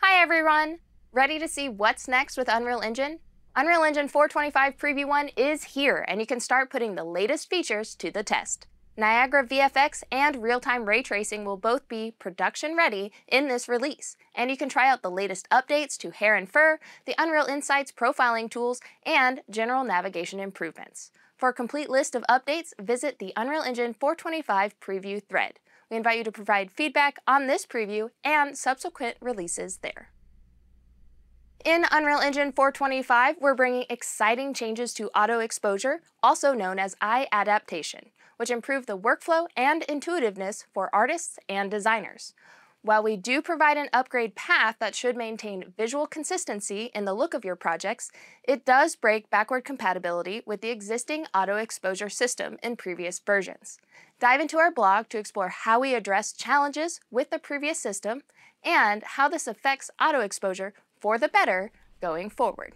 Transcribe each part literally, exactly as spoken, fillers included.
Hi everyone! Ready to see what's next with Unreal Engine? Unreal Engine four twenty-five Preview one is here, and you can start putting the latest features to the test. Niagara V F X and real-time ray tracing will both be production-ready in this release, and you can try out the latest updates to Hair and Fur, the Unreal Insights profiling tools, and general navigation improvements. For a complete list of updates, visit the Unreal Engine four twenty-five Preview thread. We invite you to provide feedback on this preview and subsequent releases there. In Unreal Engine four twenty-five, we're bringing exciting changes to auto exposure, also known as eye adaptation, which improve the workflow and intuitiveness for artists and designers. While we do provide an upgrade path that should maintain visual consistency in the look of your projects, it does break backward compatibility with the existing auto exposure system in previous versions. Dive into our blog to explore how we address challenges with the previous system and how this affects auto exposure for the better going forward.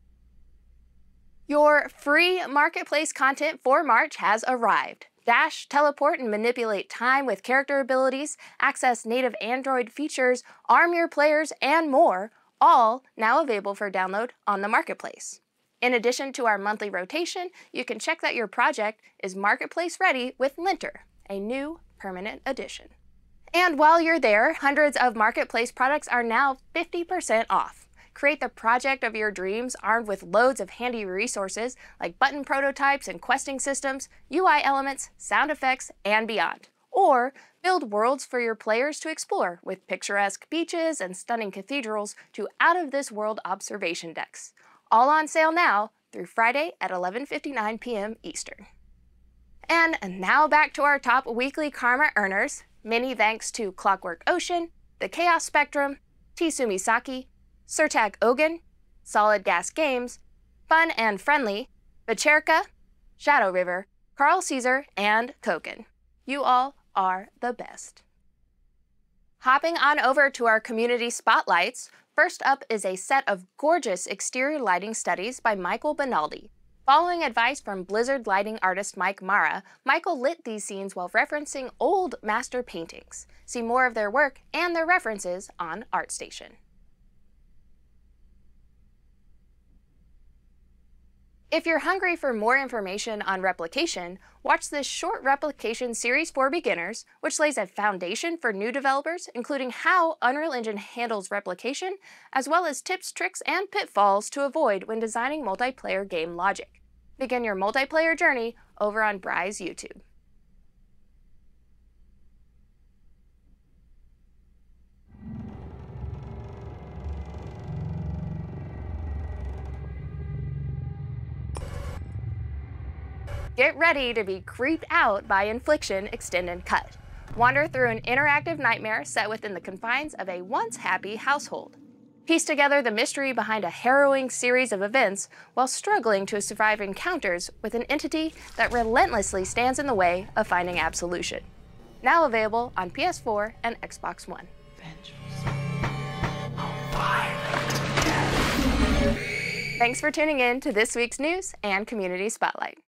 Your free marketplace content for March has arrived. Dash, teleport, and manipulate time with character abilities, access native Android features, arm your players, and more, all now available for download on the marketplace. In addition to our monthly rotation, you can check that your project is marketplace ready with Linter, a new permanent addition. And while you're there, hundreds of marketplace products are now fifty percent off. Create the project of your dreams armed with loads of handy resources like button prototypes and questing systems, U I elements, sound effects, and beyond. Or build worlds for your players to explore with picturesque beaches and stunning cathedrals to out-of-this-world observation decks. All on sale now through Friday at eleven fifty-nine p m Eastern. And now back to our top weekly karma earners. Many thanks to Clockwork Ocean, The Chaos Spectrum, Tsumi Saki, Surtag Ogun, Solid Gas Games, Fun and Friendly, Bacherka, Shadow River, Carl Caesar, and Koken. You all are the best. Hopping on over to our community spotlights, first up is a set of gorgeous exterior lighting studies by Michael Bonaldi. Following advice from Blizzard lighting artist Mike Mara, Michael lit these scenes while referencing old master paintings. See more of their work and their references on ArtStation. If you're hungry for more information on replication, watch this short Replication Series for beginners, which lays a foundation for new developers, including how Unreal Engine handles replication, as well as tips, tricks, and pitfalls to avoid when designing multiplayer game logic. Begin your multiplayer journey over on Bry's YouTube. Get ready to be creeped out by Infliction Extend and Cut. Wander through an interactive nightmare set within the confines of a once happy household. Piece together the mystery behind a harrowing series of events while struggling to survive encounters with an entity that relentlessly stands in the way of finding absolution. Now available on P S four and Xbox One. Thanks for tuning in to this week's news and Community Spotlight.